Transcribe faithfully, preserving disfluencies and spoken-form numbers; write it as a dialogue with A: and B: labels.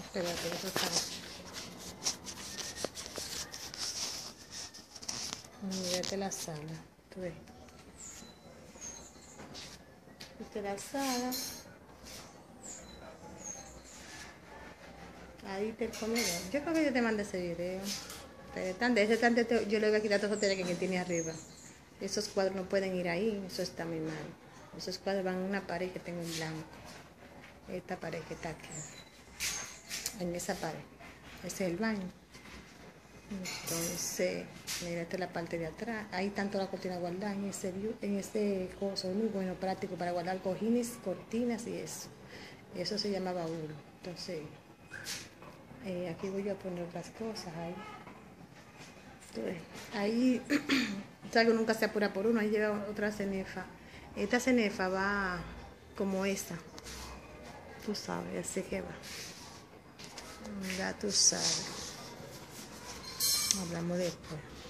A: Espérate, eso está. Mírate la sala. Tú ves. Esta es la sala. Ahí te el comedor. Yo creo que yo te mandé ese video. Pero tan de ese tanto yo le voy a quitar todos los hoteles que tiene arriba. Esos cuadros no pueden ir ahí. Eso está muy mal. Esos cuadros van en una pared que tengo en blanco. Esta pared que está aquí. En esa pared. Ese es el baño. Entonces, mira, esta es la parte de atrás. Ahí tanto la cortina guardada en ese view, en ese coso, muy bueno, práctico para guardar cojines, cortinas y eso. Eso se llama baúl. Entonces, eh, aquí voy a poner otras cosas ahí. Entonces, ahí, algo nunca se apura por uno. Ahí lleva otra cenefa. Esta cenefa va como esta. Tú sabes, así que va. Ya tú sabes. Hablamos después.